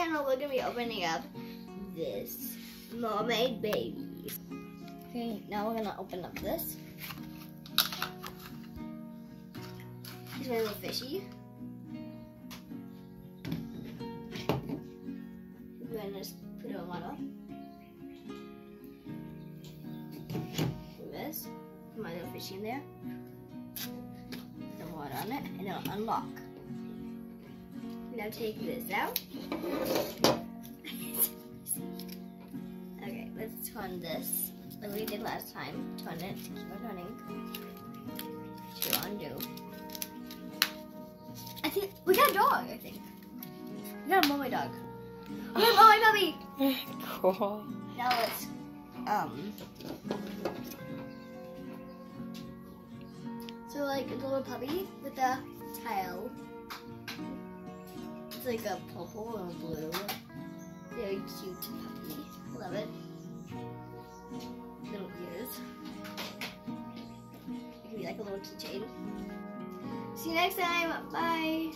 channel, we're gonna be opening up this mermaid baby. Okay, now we're gonna open up this. He's my little fishy. We're gonna just put it on water. This. Put my little fishy in there. Put the water on it, and it'll unlock. Now take this out. Okay, let's turn this like we did last time. Turn it to keep on running. To undo. I think we got a dog, I think. We got a mermaid dog. We got a mermaid puppy! Cool. Now let's so like a little puppy with a tail. It's like a purple and a blue. Very cute puppy. I love it. Little ears. It can be like a little keychain. See you next time. Bye.